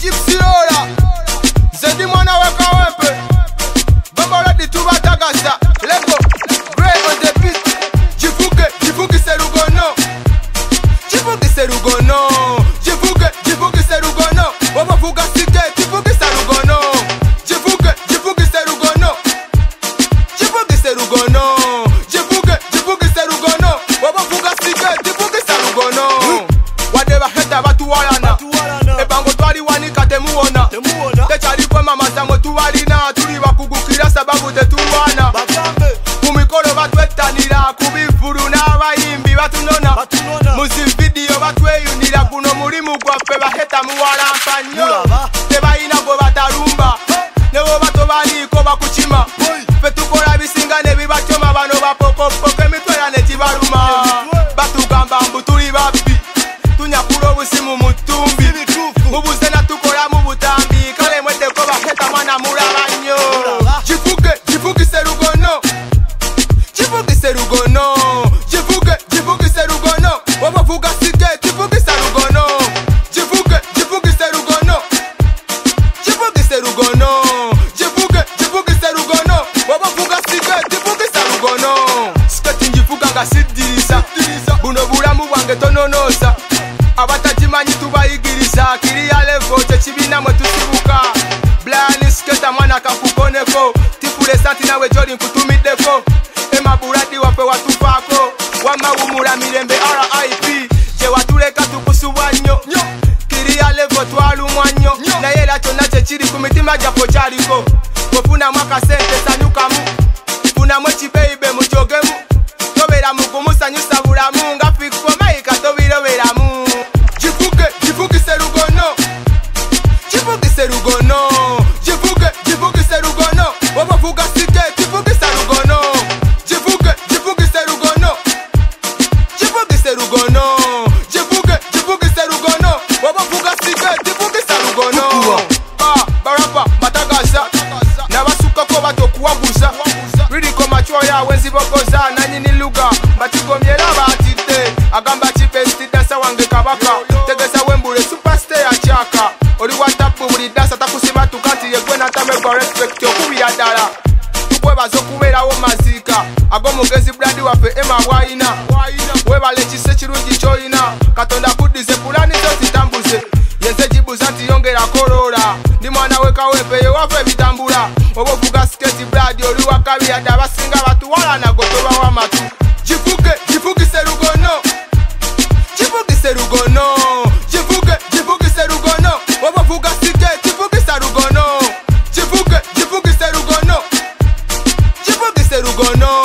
Gypsy Ora Zedi mwana weka wepe Bamba ready to batagasa Lego Grey on the beat Jivuge serugono Jivuge serugono Jivuge serugono Wabavuga sike Jivuge serugono Jivuge serugono Jivuge serugono Jivuge serugono Wabavuga sike Jivuge serugono Wadeba heta batuwalana Ebango twali wanika temuona Techali kwa mama zango tuwalina Tuli bakugukira sababu tetuwana Kumikolo batwetanira Kubivuru n'abayimbi batunona Muzi video batweyunira Kuno mulimu gwaffe baheta muwalampa nnyo Tebayina gwe batalumba Newo bato baliko bakukima Ffe tukola bisinga ne bibatyoma Bano bapokopoko emitwera ne kibaluma Batugamba mbu tuli babbi Tunyakula obusimu mu ttumbi Mubuze na tukola mu butambi Kale mweteko baheta mwana mulaba nnyo Jivuge serugono Jivuge serugono Jivuge serugono Wabavuga sike Jivuge serugono Jivuge serugono Jivuge serugono Jivuge serugono Wabavuga sike Jivuge serugono Sketi njivuga nga siddirisa Buno bulamu bwange tononosa Abatajimanyi tubayigiriza Kiriya level kyekibina mwe tusibuka Blani sketa mwana kakukoneko Tifule santi nawe joli nkutumiddeko Emaburadi waffe watufaako Wamawumula mirembe RIP Gye watuleka tukusubwa nnyo Kiriya level twalumwa nnyo Naye era kyonna kyekiri ku mitima gyaffe kyaliko Bwefunamu akasente sanyukamu Funamu ekibeibe mujogemu Tobera mukumusanyusa bulamu Nga fikko mayika tobiroberamu Jivuge serugono Jivuge serugono Jivuge serugono Wabavuga sike Jivuge serugono Jivuge serugono Jivuge serugono Jivuge serugono Wabavuga sike Jivuge serugono Barapa batagasa Nabasukako batokuwaguza Ririko machwoya wenzibogoza Nanyini luga batigomyera batidde Agamba chipesti dansa wange kabaka Tegesa wembule superstar achaka Oli watapu buli dansa takusiba tukati Yegwe natamegwa respect okubira ddala Tukwebaza okubeerawo mazika Ag'omugezi bradi waffe Emma bwayina Webale ekise kirungi ky'olina Katonda kuddize pulani zo zitambuze Yenze jibuza nti yongera kolola Ndi mwana wekawepe yewava ebitambula Oba ovuga sketi bradi oli wakabi yadde abasinga batuwalana gotoba w'amatu Jivuge serugono Jivuge serugono Jivuge serugono Wabavuga sike Jivuge serugono Jivuge serugono Jivuge serugono